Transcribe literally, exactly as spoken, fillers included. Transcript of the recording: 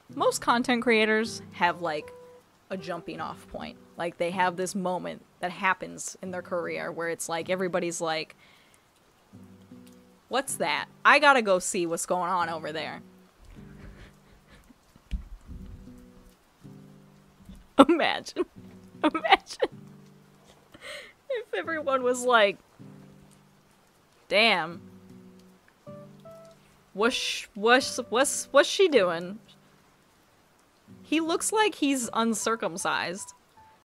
most content creators have, like, a jumping off point. Like, they have this moment that happens in their career where it's like, everybody's like, what's that? I gotta go see what's going on over there. Imagine. Imagine. If everyone was like, damn. What's, what's, what's, what's she doing? He looks like he's uncircumcised.